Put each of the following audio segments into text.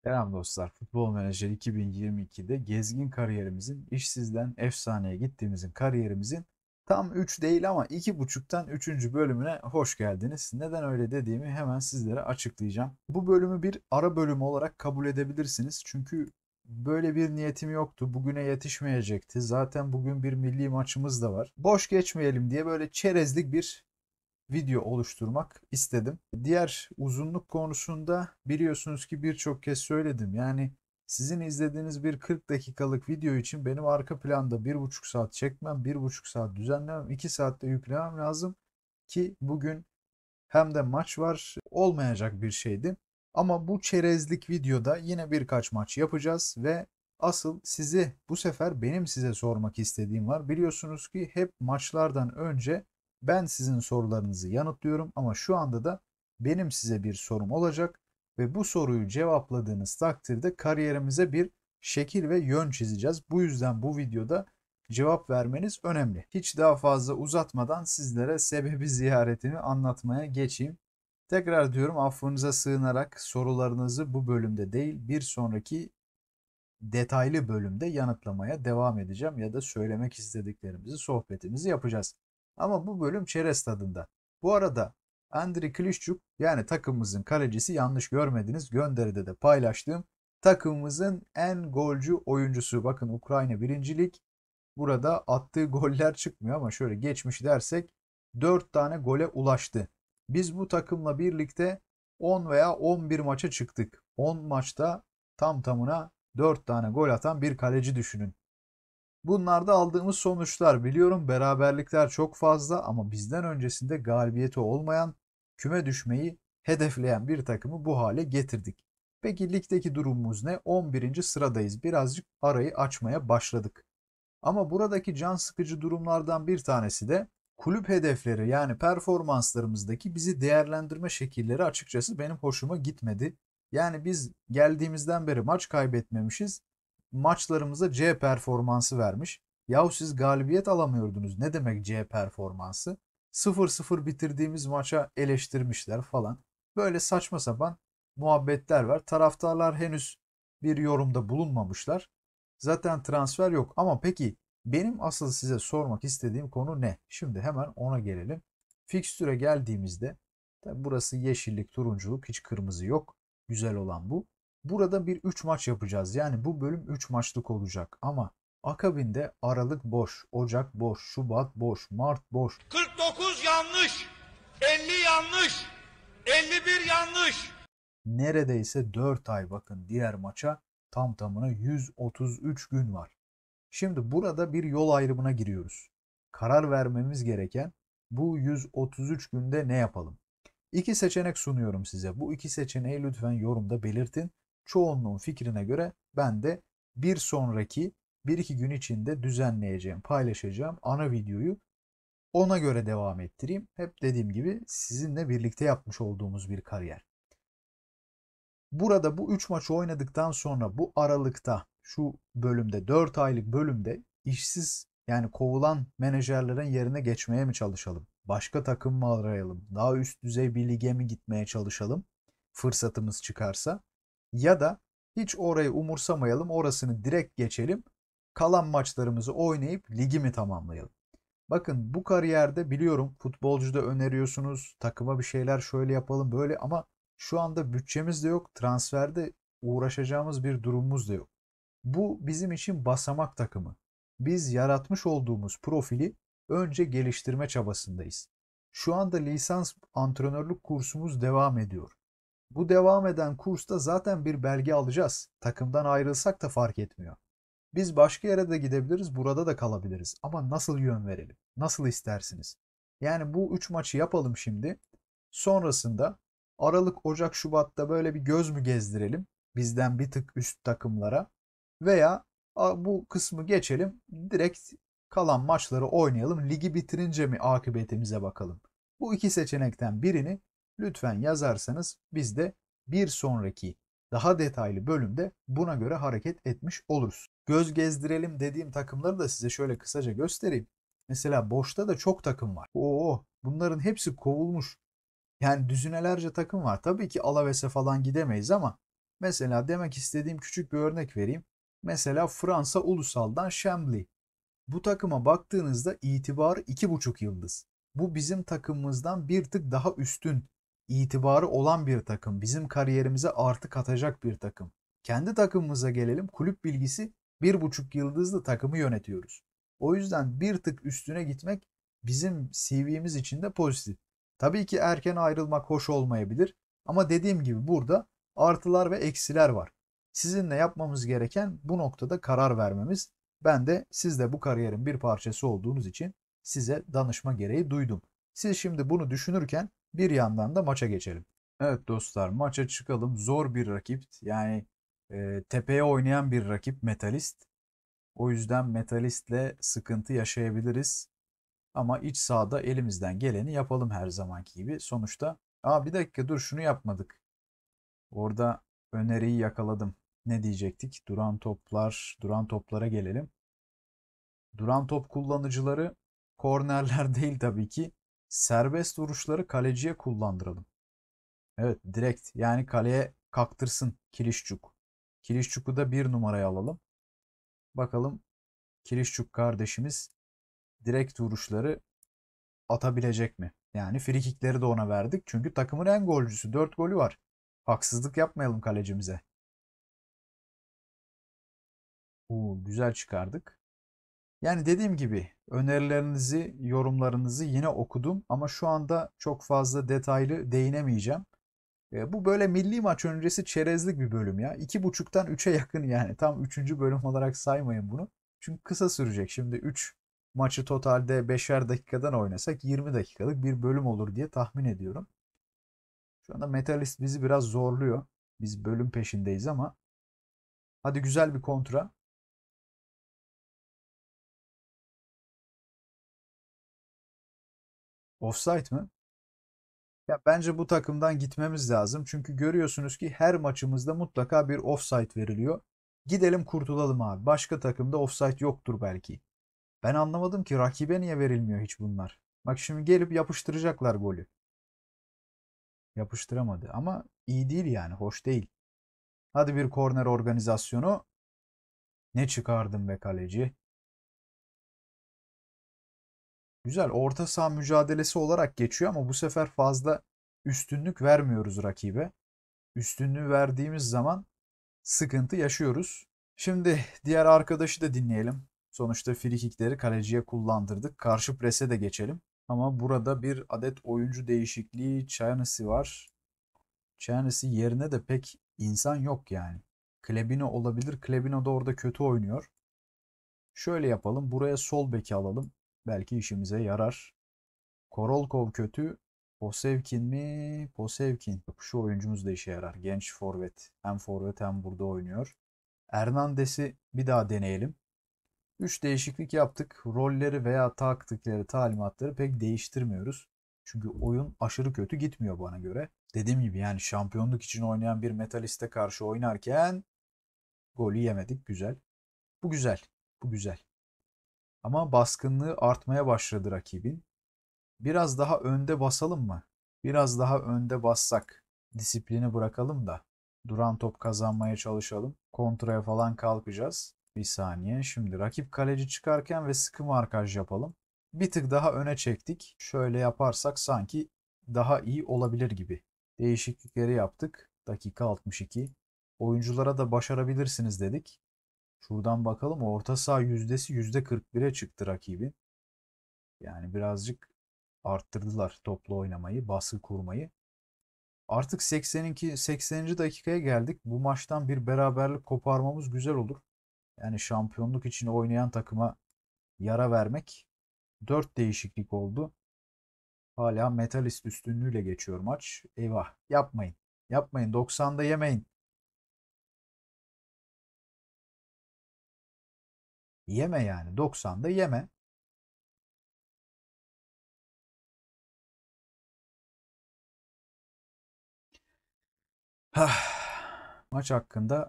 Selam dostlar. Futbol Menajer 2022'de gezgin kariyerimizin, işsizden efsaneye gittiğimizin kariyerimizin tam 3 değil ama 2,5'tan üçüncü bölümüne hoş geldiniz. Neden öyle dediğimi hemen sizlere açıklayacağım. Bu bölümü bir ara bölüm olarak kabul edebilirsiniz. Çünkü böyle bir niyetim yoktu. Bugüne yetişmeyecekti. Zaten bugün bir milli maçımız da var. Boş geçmeyelim diye böyle çerezlik bir video oluşturmak istedim. Diğer uzunluk konusunda biliyorsunuz ki birçok kez söyledim. Yani sizin izlediğiniz bir 40 dakikalık video için benim arka planda 1,5 saat çekmem, 1,5 saat düzenlemem, 2 saatte yüklemem lazım ki bugün hem de maç var, olmayacak bir şeydi. Ama bu çerezlik videoda yine birkaç maç yapacağız ve asıl bu sefer benim size sormak istediğim var. Biliyorsunuz ki hep maçlardan önce ben sizin sorularınızı yanıtlıyorum ama şu anda da benim size bir sorum olacak ve bu soruyu cevapladığınız takdirde kariyerimize bir şekil ve yön çizeceğiz. Bu yüzden bu videoda cevap vermeniz önemli. Hiç daha fazla uzatmadan sizlere sebebi ziyaretimi anlatmaya geçeyim. Tekrar diyorum, affınıza sığınarak sorularınızı bu bölümde değil bir sonraki detaylı bölümde yanıtlamaya devam edeceğim ya da söylemek istediklerimizi, sohbetimizi yapacağız. Ama bu bölüm çerez tadında. Bu arada Andriy Klişçuk, yani takımımızın kalecisi, yanlış görmediniz, gönderide de paylaştığım takımımızın en golcü oyuncusu. Bakın, Ukrayna 1. Lig. Burada attığı goller çıkmıyor ama şöyle geçmiş dersek 4 tane gole ulaştı. Biz bu takımla birlikte 10 veya 11 maça çıktık. 10 maçta tam tamına 4 tane gol atan bir kaleci düşünün. Bunlarda aldığımız sonuçlar, biliyorum beraberlikler çok fazla ama bizden öncesinde galibiyeti olmayan, küme düşmeyi hedefleyen bir takımı bu hale getirdik. Peki ligdeki durumumuz ne? 11. sıradayız. Birazcık arayı açmaya başladık. Ama buradaki can sıkıcı durumlardan bir tanesi de kulüp hedefleri, yani performanslarımızdaki bizi değerlendirme şekilleri açıkçası benim hoşuma gitmedi. Yani biz geldiğimizden beri maç kaybetmemişiz. Maçlarımıza C performansı vermiş. Yahu siz galibiyet alamıyordunuz. Ne demek C performansı? 0-0 bitirdiğimiz maça eleştirmişler falan. Böyle saçma sapan muhabbetler var. Taraftarlar henüz bir yorumda bulunmamışlar. Zaten transfer yok. Ama peki benim asıl size sormak istediğim konu ne? Şimdi hemen ona gelelim. Fikstüre geldiğimizde, tabi burası yeşillik, turunculuk, hiç kırmızı yok. Güzel olan bu. Burada bir 3 maç yapacağız. Yani bu bölüm 3 maçlık olacak. Ama akabinde Aralık boş, Ocak boş, Şubat boş, Mart boş. 49 yanlış, 50 yanlış, 51 yanlış. Neredeyse 4 ay, bakın, diğer maça tam tamına 133 gün var. Şimdi burada bir yol ayrımına giriyoruz. Karar vermemiz gereken, bu 133 günde ne yapalım? İki seçenek sunuyorum size. Bu iki seçeneği lütfen yorumda belirtin. Çoğunluğun fikrine göre ben de bir sonraki 1-2 gün içinde düzenleyeceğim, paylaşacağım ana videoyu ona göre devam ettireyim. Hep dediğim gibi sizinle birlikte yapmış olduğumuz bir kariyer. Burada bu 3 maçı oynadıktan sonra bu aralıkta, şu bölümde, 4 aylık bölümde işsiz, yani kovulan menajerlerin yerine geçmeye mi çalışalım? Başka takım mı arayalım? Daha üst düzey bir lige mi gitmeye çalışalım? Fırsatımız çıkarsa. Ya da hiç orayı umursamayalım, orasını direkt geçelim. Kalan maçlarımızı oynayıp ligi mi tamamlayalım? Bakın, bu kariyerde biliyorum futbolcu da öneriyorsunuz. Takıma bir şeyler şöyle yapalım böyle, ama şu anda bütçemiz de yok. Transferde uğraşacağımız bir durumumuz da yok. Bu bizim için basamak takımı. Biz yaratmış olduğumuz profili önce geliştirme çabasındayız. Şu anda lisans antrenörlük kursumuz devam ediyor. Bu devam eden kursta zaten bir belge alacağız. Takımdan ayrılsak da fark etmiyor. Biz başka yere de gidebiliriz, burada da kalabiliriz. Ama nasıl yön verelim? Nasıl istersiniz? Yani bu 3 maçı yapalım şimdi. Sonrasında Aralık, Ocak, Şubat'ta böyle bir göz mü gezdirelim? Bizden bir tık üst takımlara. Veya bu kısmı geçelim. Direkt kalan maçları oynayalım. Ligi bitirince mi akıbetimize bakalım? Bu iki seçenekten birini lütfen yazarsanız biz de bir sonraki daha detaylı bölümde buna göre hareket etmiş oluruz. Göz gezdirelim dediğim takımları da size şöyle kısaca göstereyim. Mesela boşta da çok takım var. Oo, bunların hepsi kovulmuş. Yani düzinelerce takım var. Tabii ki Alaves'e falan gidemeyiz ama Mesela demek istediğim küçük bir örnek vereyim. Mesela Fransa Ulusal'dan Chambly. Bu takıma baktığınızda itibarı 2,5 yıldız. Bu bizim takımımızdan bir tık daha üstün itibarı olan bir takım. Bizim kariyerimize artı katacak bir takım. Kendi takımımıza gelelim. Kulüp bilgisi 1,5 yıldızlı takımı yönetiyoruz. O yüzden bir tık üstüne gitmek bizim CV'miz için de pozitif. Tabii ki erken ayrılmak hoş olmayabilir. Ama dediğim gibi burada artılar ve eksiler var. Sizinle yapmamız gereken bu noktada karar vermemiz. Ben de siz de bu kariyerin bir parçası olduğunuz için size danışma gereği duydum. Siz şimdi bunu düşünürken bir yandan da maça geçelim. Evet dostlar, maça çıkalım. Zor bir rakip. Yani tepeye oynayan bir rakip Metalist. O yüzden Metalist'le sıkıntı yaşayabiliriz. Ama iç sahada elimizden geleni yapalım her zamanki gibi. Sonuçta bir dakika dur, şunu yapmadık. Orada öneriyi yakaladım. Ne diyecektik? Duran toplara gelelim. Duran top kullanıcıları kornerler değil tabii ki. Serbest vuruşları kaleciye kullandıralım. Evet, direkt yani kaleye kaktırsın Kilişçuk. Kilişçuk'u da bir numaraya alalım. Bakalım Kilişçuk kardeşimiz direkt vuruşları atabilecek mi? Yani frikikleri de ona verdik. Çünkü takımın en golcüsü. 4 golü var. Haksızlık yapmayalım kalecimize. Güzel çıkardık. Yani dediğim gibi önerilerinizi, yorumlarınızı yine okudum ama şu anda çok fazla detaylı değinemeyeceğim. Bu böyle milli maç öncesi çerezlik bir bölüm ya. 2,5'tan 3'e yakın yani. Tam üçüncü bölüm olarak saymayın bunu. Çünkü kısa sürecek. Şimdi 3 maçı totalde 5'er dakikadan oynasak 20 dakikalık bir bölüm olur diye tahmin ediyorum. Şu anda Metalist bizi biraz zorluyor. Biz bölüm peşindeyiz ama hadi güzel bir kontra. Offside mı? Ya bence bu takımdan gitmemiz lazım. Çünkü görüyorsunuz ki her maçımızda mutlaka bir offside veriliyor. Gidelim kurtulalım abi. Başka takımda offside yoktur belki. Ben anlamadım ki rakibe niye verilmiyor hiç bunlar. Bak şimdi gelip yapıştıracaklar golü. Yapıştıramadı ama iyi değil yani, hoş değil. Hadi bir korner organizasyonu. Ne çıkardım be kaleci. Güzel orta saha mücadelesi olarak geçiyor ama bu sefer fazla üstünlük vermiyoruz rakibe. Üstünlüğü verdiğimiz zaman sıkıntı yaşıyoruz. Şimdi diğer arkadaşı da dinleyelim. Sonuçta frikikleri kaleciye kullandırdık. Karşı prese de geçelim. Ama burada bir adet oyuncu değişikliği Chayanisi var. Chayanisi yerine de pek insan yok yani. Klebino olabilir. Klebino da orada kötü oynuyor. Şöyle yapalım. Buraya sol beki alalım. Belki işimize yarar. Korolkov kötü. Posevkin mi? Posevkin. Şu oyuncumuz da işe yarar. Genç forvet. Hem forvet hem burada oynuyor. Hernandez'i bir daha deneyelim. 3 değişiklik yaptık. Rolleri veya taktikleri, talimatları pek değiştirmiyoruz. Çünkü oyun aşırı kötü gitmiyor bana göre. Dediğim gibi yani şampiyonluk için oynayan bir Metalist'e karşı oynarken golü yemedik. Güzel. Bu güzel. Bu güzel. Ama baskınlığı artmaya başladı rakibin. Biraz daha önde basalım mı? Biraz daha önde bassak. Disiplini bırakalım da. Duran top kazanmaya çalışalım. Kontraya falan kalkacağız. Bir saniye. Şimdi rakip kaleci çıkarken ve sıkı markaj yapalım. Bir tık daha öne çektik. Şöyle yaparsak sanki daha iyi olabilir gibi. Değişiklikleri yaptık. Dakika 62. Oyunculara da başarabilirsiniz dedik. Şuradan bakalım, orta saha yüzdesi %41'e çıktı rakibin. Yani birazcık arttırdılar toplu oynamayı, baskı kurmayı. Artık 80. dakikaya geldik. Bu maçtan bir beraberlik koparmamız güzel olur. Yani şampiyonluk için oynayan takıma yara vermek. 4 değişiklik oldu. Hala Metalist üstünlüğüyle geçiyor maç. Eyvah, yapmayın. Yapmayın, 90'da yemeyin. Yeme yani, 90'da yeme. Maç hakkında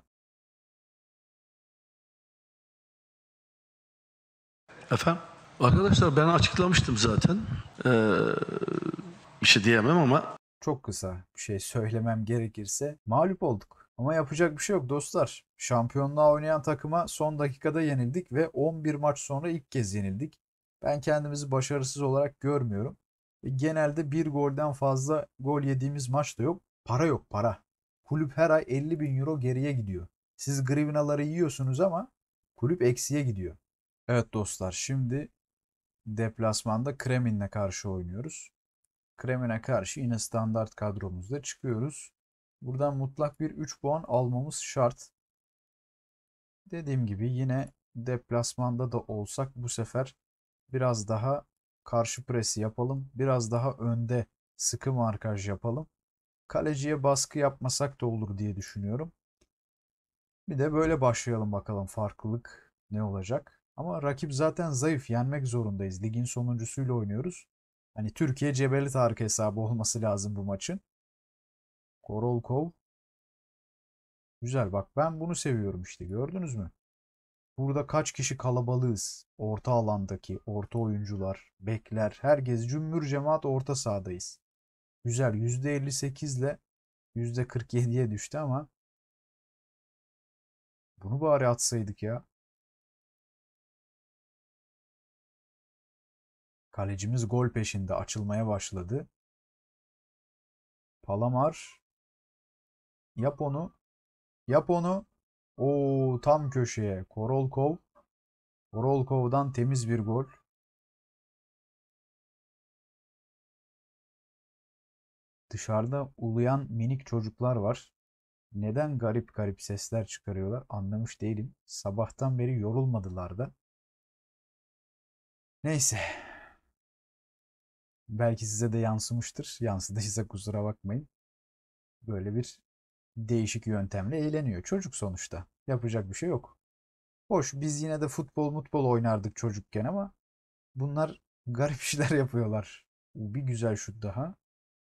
Efendim? Arkadaşlar ben açıklamıştım zaten. Ee, bir şey diyemem ama çok kısa bir şey söylemem gerekirse mağlup olduk. Ama yapacak bir şey yok dostlar. Şampiyonluğa oynayan takıma son dakikada yenildik ve 11 maç sonra ilk kez yenildik. Ben kendimizi başarısız olarak görmüyorum. Ve genelde bir golden fazla gol yediğimiz maç da yok. Para yok, para. Kulüp her ay 50 bin euro geriye gidiyor. Siz grivnaları yiyorsunuz ama kulüp eksiye gidiyor. Evet dostlar, şimdi deplasmanda Kremin'le karşı oynuyoruz. Kremin'e karşı yine standart kadromuzda çıkıyoruz. Buradan mutlak bir 3 puan almamız şart. Dediğim gibi yine deplasmanda da olsak bu sefer biraz daha karşı presi yapalım. Biraz daha önde sıkı markaj yapalım. Kaleciye baskı yapmasak da olur diye düşünüyorum. Bir de böyle başlayalım bakalım, farklılık ne olacak. Ama rakip zaten zayıf, yenmek zorundayız. Ligin sonuncusuyla oynuyoruz. Hani Türkiye Cebeli Tarık hesabı olması lazım bu maçın. Korolkov. Güzel, bak ben bunu seviyorum işte, gördünüz mü? Burada kaç kişi kalabalığız. Orta alandaki orta oyuncular, bekler, herkes cümbür cemaat orta sahadayız. Güzel, %58 ile %47'ye düştü ama bunu bari atsaydık ya. Kalecimiz gol peşinde, açılmaya başladı. Palamar, yap onu, yap onu. Oo, tam köşeye. Korolkov. Korolkov'dan temiz bir gol. Dışarıda uluyan minik çocuklar var. Neden garip garip sesler çıkarıyorlar anlamış değilim. Sabahtan beri yorulmadılar da. Neyse. Belki size de yansımıştır. Yansıdıysa kusura bakmayın. Böyle bir değişik yöntemle eğleniyor. Çocuk sonuçta. Yapacak bir şey yok. Hoş, biz yine de futbol oynardık çocukken ama bunlar garip işler yapıyorlar. Bir güzel şut daha.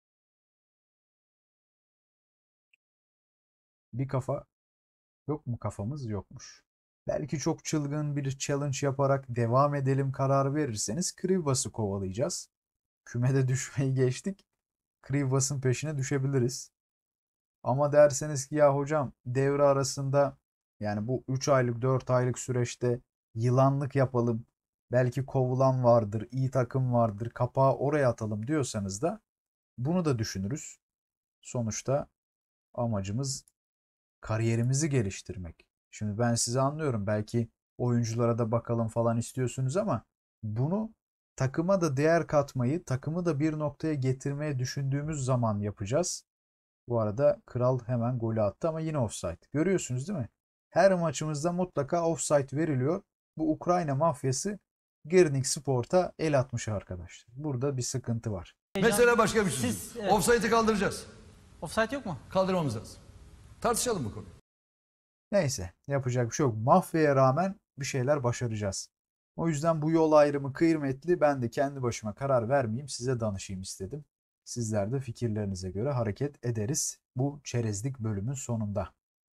Bir kafa. Yok mu kafamız? Yokmuş. Belki çok çılgın bir challenge yaparak devam edelim kararı verirseniz Krivbas'ı kovalayacağız. Kümede düşmeyi geçtik. Krivbas'ın peşine düşebiliriz. Ama derseniz ki ya hocam devre arasında, yani bu 3 aylık 4 aylık süreçte yılanlık yapalım. Belki kovulan vardır, iyi takım vardır, kapağı oraya atalım diyorsanız da bunu da düşünürüz. Sonuçta amacımız kariyerimizi geliştirmek. Şimdi ben sizi anlıyorum. Belki oyunculara da bakalım falan istiyorsunuz ama bunu takıma da değer katmayı, takımı da bir noktaya getirmeye düşündüğümüz zaman yapacağız. Bu arada Kral hemen golü attı ama yine offside. Görüyorsunuz değil mi? Her maçımızda mutlaka offside veriliyor. Bu Ukrayna mafyası Girnik Sport'a el atmış arkadaşlar. Burada bir sıkıntı var. Mesela başka bir şey. Siz Offside'i kaldıracağız. offside yok mu? Kaldırmamız lazım. Tartışalım bu konuyu. Neyse, yapacak bir şey yok. Mafyaya rağmen bir şeyler başaracağız. O yüzden bu yol ayrımı kıymetli. Ben de kendi başıma karar vermeyeyim, size danışayım istedim. Sizler de fikirlerinize göre hareket ederiz bu çerezlik bölümün sonunda.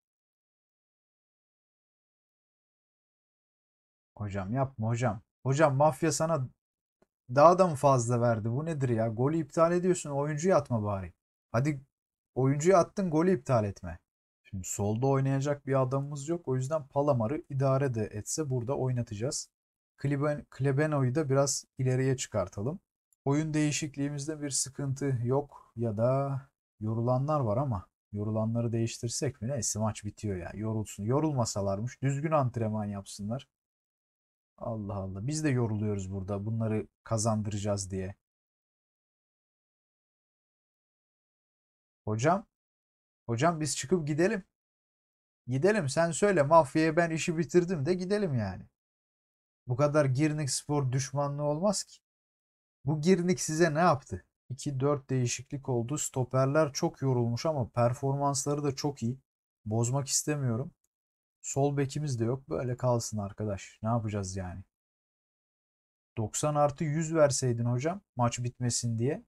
Hocam yapma hocam. Hocam mafya sana daha da mı fazla verdi? Bu nedir ya? Golü iptal ediyorsun. Oyuncuyu atma bari. Hadi oyuncuyu attın, golü iptal etme. Şimdi solda oynayacak bir adamımız yok. O yüzden Palamar'ı idare de etse burada oynatacağız. Klebeno'yu da biraz ileriye çıkartalım. Oyun değişikliğimizde bir sıkıntı yok ya da yorulanlar var ama yorulanları değiştirsek mi? Neyse, maç bitiyor ya. Yorulsun. Yorulmasalarmış. Düzgün antrenman yapsınlar. Allah Allah. Biz de yoruluyoruz burada bunları kazandıracağız diye. Hocam, hocam biz çıkıp gidelim. Gidelim, sen söyle, mafyaya ben işi bitirdim de gidelim yani. Bu kadar Girnik Spor düşmanlığı olmaz ki. Bu Girnik size ne yaptı? 2-4 değişiklik oldu. Stoperler çok yorulmuş ama performansları da çok iyi. Bozmak istemiyorum. Sol bekimiz de yok. Böyle kalsın arkadaş. Ne yapacağız yani? 90+100 verseydin hocam maç bitmesin diye.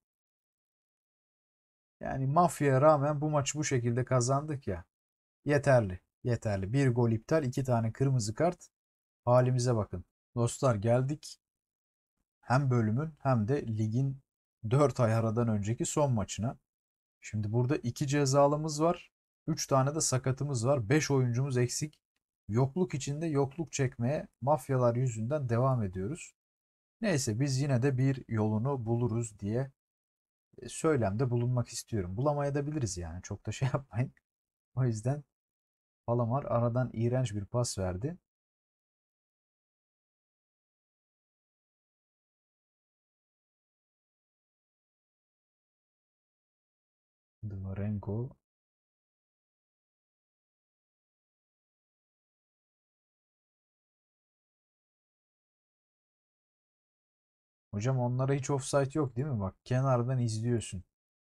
Yani mafyaya rağmen bu maçı bu şekilde kazandık ya. Yeterli. Yeterli. Bir gol iptal, 2 tane kırmızı kart. Halimize bakın. Dostlar, geldik hem bölümün hem de ligin 4 ay aradan önceki son maçına. Şimdi burada 2 cezalımız var. 3 tane de sakatımız var. 5 oyuncumuz eksik. Yokluk içinde yokluk çekmeye mafyalar yüzünden devam ediyoruz. Neyse biz yine de bir yolunu buluruz diye söylemde bulunmak istiyorum. Bulamayabiliriz yani. Çok da şey yapmayın. O yüzden Palamar aradan iğrenç bir pas verdi. Dvarenko. Hocam onlara hiç offside yok değil mi? Bak kenardan izliyorsun.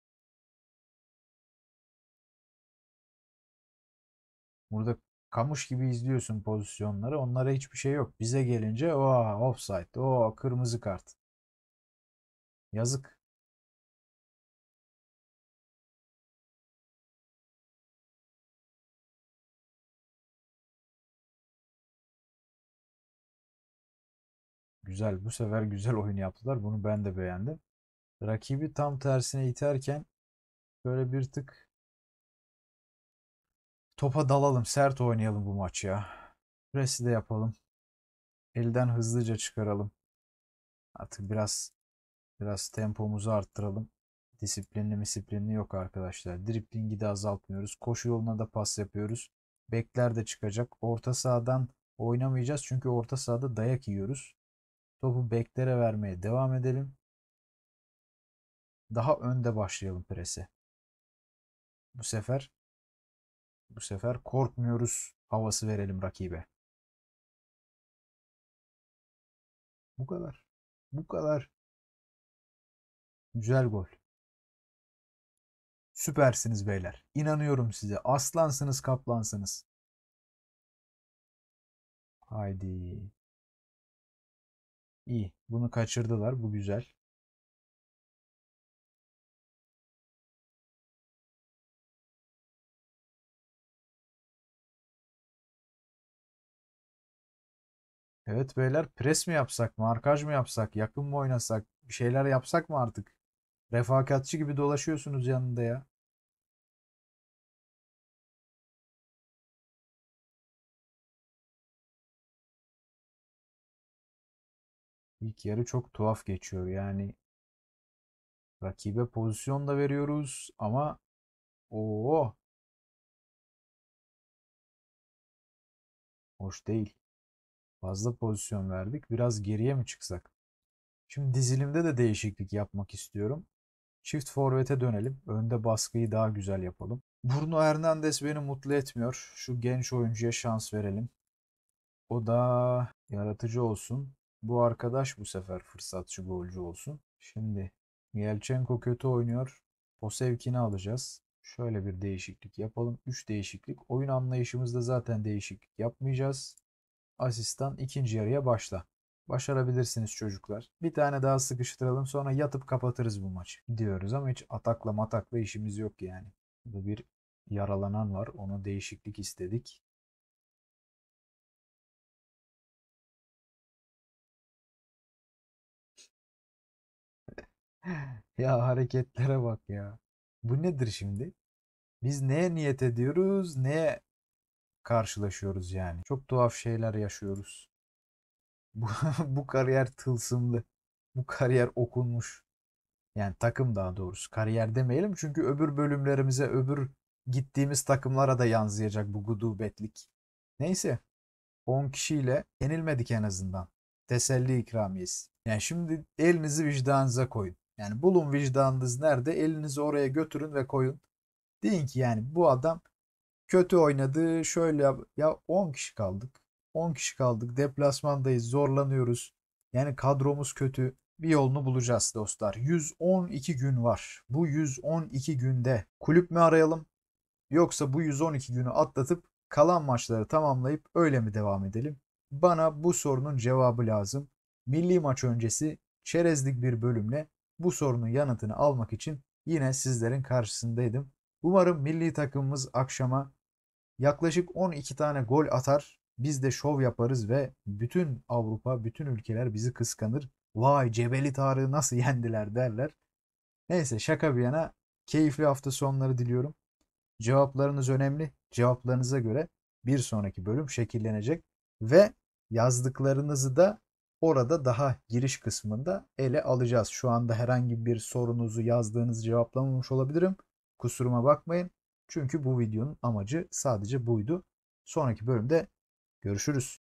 Burada kamış gibi izliyorsun pozisyonları. Onlara hiçbir şey yok. Bize gelince o offside, o kırmızı kart. Yazık. Güzel. Bu sefer güzel oyun yaptılar. Bunu ben de beğendim. Rakibi tam tersine iterken böyle bir tık topa dalalım. Sert oynayalım bu maç ya. Presi de yapalım. Elden hızlıca çıkaralım. Artık biraz tempomuzu arttıralım. Disiplinli yok arkadaşlar. Driblingi de azaltmıyoruz. Koşu yoluna da pas yapıyoruz. Bekler de çıkacak. Orta sahadan oynamayacağız çünkü orta sahada dayak yiyoruz. Topu beklere vermeye devam edelim. Daha önde başlayalım prese. Bu sefer bu sefer korkmuyoruz havası verelim rakibe. Bu kadar. Bu kadar. Güzel gol. Süpersiniz beyler. İnanıyorum size. Aslansınız, kaplansınız. Haydi. İyi. Bunu kaçırdılar. Bu güzel. Evet beyler pres mi yapsak, markaj mı yapsak, yakın mı oynasak, bir şeyler yapsak mı artık? Refakatçi gibi dolaşıyorsunuz yanında ya. İlk yarı çok tuhaf geçiyor. Yani rakibe pozisyon da veriyoruz ama o hoş değil. Fazla pozisyon verdik. Biraz geriye mi çıksak? Şimdi dizilimde de değişiklik yapmak istiyorum. Çift forvete dönelim. Önde baskıyı daha güzel yapalım. Bruno Hernandez beni mutlu etmiyor. Şu genç oyuncuya şans verelim. O da yaratıcı olsun. Bu arkadaş bu sefer fırsatçı golcü olsun. Şimdi Yelchenko kötü oynuyor. Posevkin'i alacağız. Şöyle bir değişiklik yapalım. 3 değişiklik. Oyun anlayışımızda zaten değişiklik yapmayacağız. Asistan ikinci yarıya başla. Başarabilirsiniz çocuklar. Bir tane daha sıkıştıralım sonra yatıp kapatırız bu maçı diyoruz ama hiç atakla matakla işimiz yok yani. Burada bir yaralanan var. Ona değişiklik istedik. Ya hareketlere bak ya. Bu nedir şimdi? Biz neye niyet ediyoruz, neye karşılaşıyoruz yani? Çok tuhaf şeyler yaşıyoruz. Bu, bu kariyer tılsımlı. Bu kariyer okunmuş. Yani takım daha doğrusu. Kariyer demeyelim çünkü öbür bölümlerimize, öbür gittiğimiz takımlara da yansıyacak bu gudubetlik. Neyse 10 kişiyle yenilmedik en azından. Teselli ikramiyesi. Yani şimdi elinizi vicdanınıza koyun. Yani bulun vicdanınız nerede? Elinizi oraya götürün ve koyun. Deyin ki yani bu adam kötü oynadı. Şöyle ya 10 kişi kaldık. 10 kişi kaldık. Deplasmandayız. Zorlanıyoruz. Yani kadromuz kötü. Bir yolunu bulacağız dostlar. 112 gün var. Bu 112 günde kulüp mü arayalım yoksa bu 112 günü atlatıp kalan maçları tamamlayıp öyle mi devam edelim? Bana bu sorunun cevabı lazım. Milli maç öncesi çerezlik bir bölümle bu sorunun yanıtını almak için yine sizlerin karşısındaydım. Umarım milli takımımız akşama yaklaşık 12 tane gol atar. Biz de şov yaparız ve bütün Avrupa, bütün ülkeler bizi kıskanır. Vay Cebeli Tarık'ı nasıl yendiler derler. Neyse şaka bir yana keyifli hafta sonları diliyorum. Cevaplarınız önemli. Cevaplarınıza göre bir sonraki bölüm şekillenecek ve yazdıklarınızı da orada daha giriş kısmında ele alacağız. Şu anda herhangi bir sorunuzu yazdığınızı cevaplamamış olabilirim. Kusuruma bakmayın. Çünkü bu videonun amacı sadece buydu. Sonraki bölümde görüşürüz.